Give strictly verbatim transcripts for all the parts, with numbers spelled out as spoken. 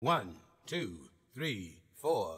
One, two, three, four.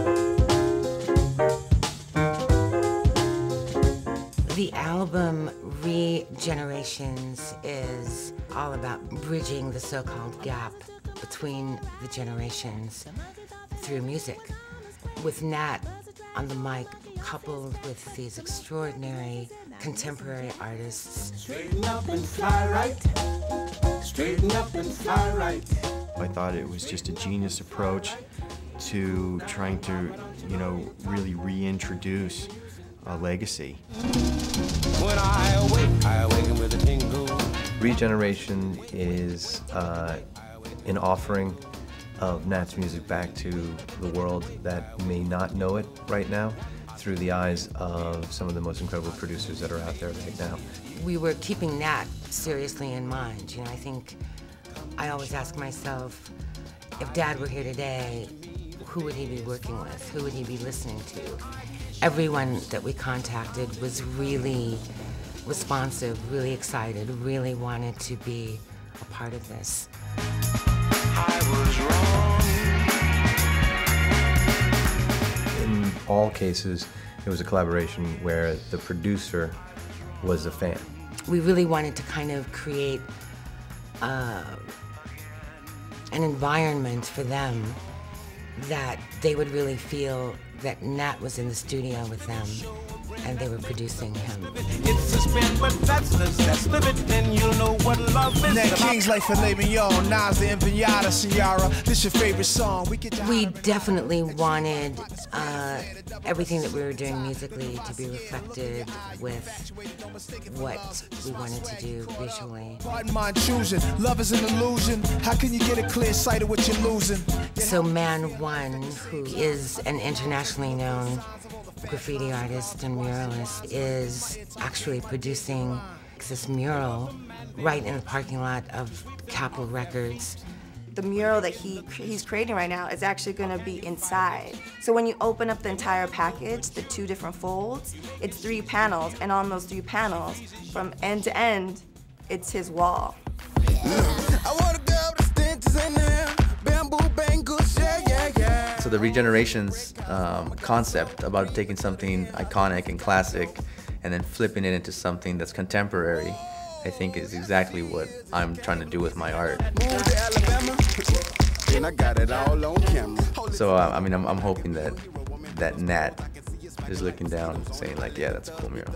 The album Regenerations is all about bridging the so-called gap between the generations through music. With Nat on the mic, coupled with these extraordinary contemporary artists. Straighten up and fly right. Straighten up and fly right. I thought it was just a genius approach to trying to, you know, really reintroduce a legacy. When I awake, I awaken with a tingle. Regeneration is uh, an offering of Nat's music back to the world that may not know it right now through the eyes of some of the most incredible producers that are out there right now. We were keeping Nat seriously in mind. You know, I think I always ask myself, if Dad were here today, who would he be working with? Who would he be listening to? Everyone that we contacted was really responsive, really excited, really wanted to be a part of this. I was wrong. In all cases, it was a collaboration where the producer was a fan. We really wanted to kind of create uh, an environment for them that they would really feel that Nat was in the studio with them and they were producing him. It's a spin, but that's the zest of it, then you'll know what love is. Nat King's Life for Living Y'all, Nas the Empanada, Ciara. This your favorite song. We get We definitely wanted uh, everything that we were doing musically to be reflected with what we wanted to do visually. Pardon my intrusion. Love is an illusion. How can you get a clear sight of what you're losing? So Man One, who is an internationally known graffiti artist and muralist, is actually producing this mural right in the parking lot of Capitol Records. The mural that he he's creating right now is actually going to be inside. So when you open up the entire package, the two different folds, it's three panels, and on those three panels, from end to end, it's his wall. So the Regenerations um, concept about taking something iconic and classic and then flipping it into something that's contemporary, I think is exactly what I'm trying to do with my art. So uh, I mean, I'm, I'm hoping that that Nat is looking down saying like, yeah, that's a cool mural.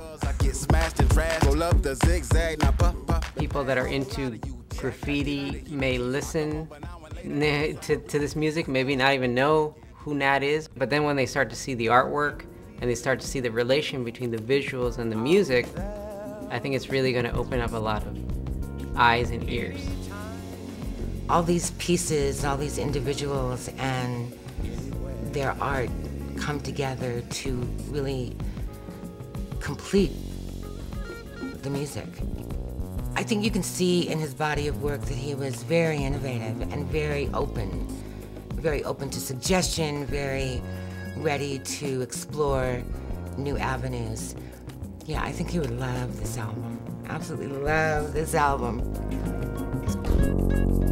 People that are into graffiti may listen to, to this music, maybe not even know who Nat is, but then when they start to see the artwork and they start to see the relation between the visuals and the music, I think it's really going to open up a lot of eyes and ears. All these pieces, all these individuals and their art come together to really complete the music. I think you can see in his body of work that he was very innovative and very open, very open to suggestion, very ready to explore new avenues. Yeah, I think he would love this album. Absolutely love this album.